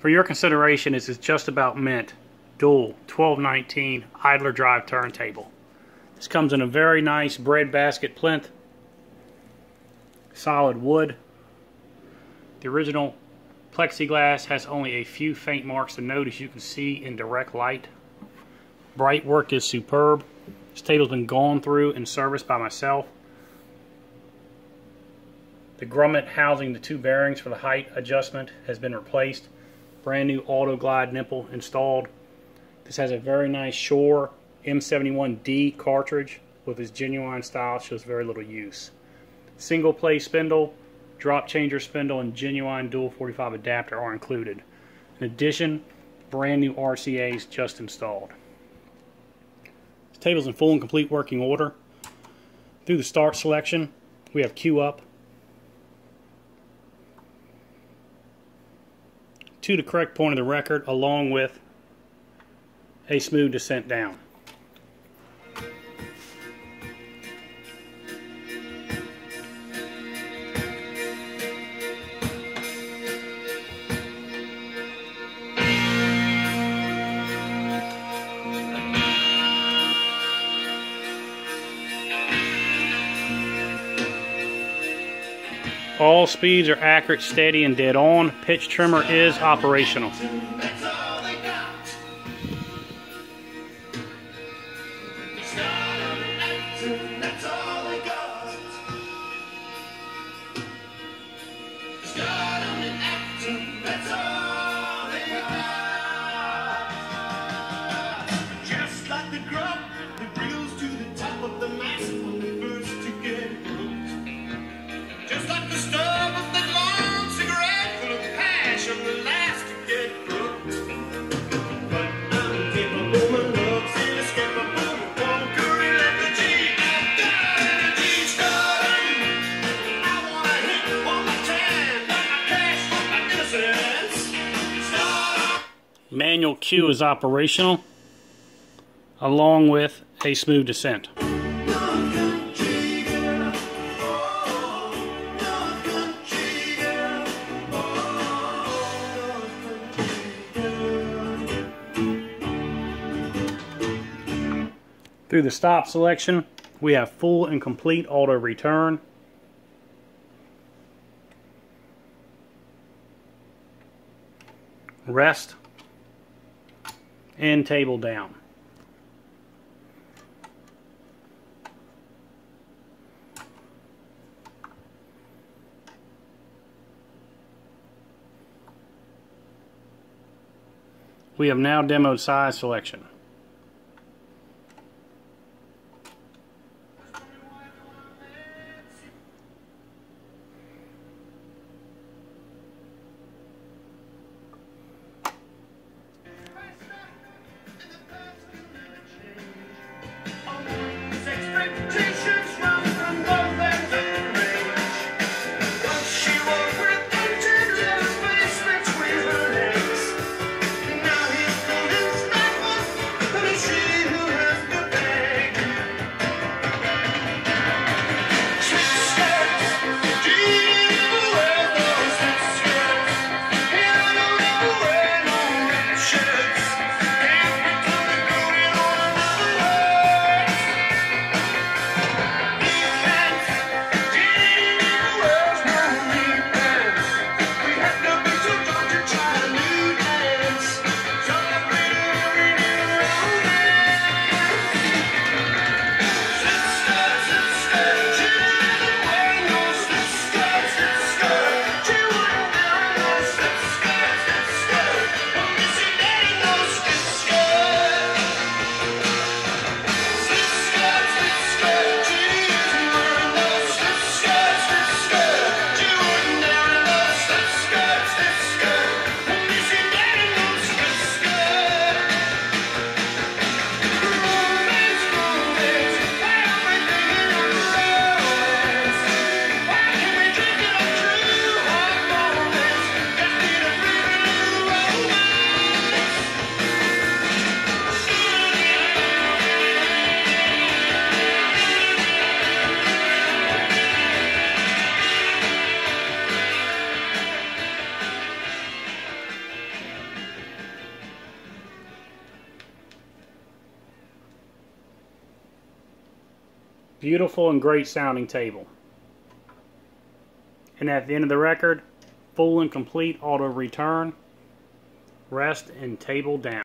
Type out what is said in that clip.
For your consideration, this is Just About Mint dual 1219 idler drive turntable. This comes in a very nice breadbasket plinth, solid wood. The original plexiglass has only a few faint marks to note, as you can see in direct light. Bright work is superb. This table's been gone through and serviced by myself. The grommet housing the two bearings for the height adjustment has been replaced. Brand new auto glide nipple installed. This has a very nice Shore M71D cartridge with its genuine style. Shows very little use. Single play spindle, drop changer spindle, and genuine dual 45 adapter are included. In addition, brand new RCAs just installed. This table's in full and complete working order. Through the start selection, we have cue up, to the correct point of the record, along with a smooth descent down. All speeds are accurate, steady, and dead on. Pitch trimmer is operational. Manual cue is operational, along with a smooth descent. Through the stop selection, we have full and complete auto return. Rest and table down. We have now demoed size selection. Beautiful and great sounding table. And at the end of the record, full and complete auto return, rest and table down.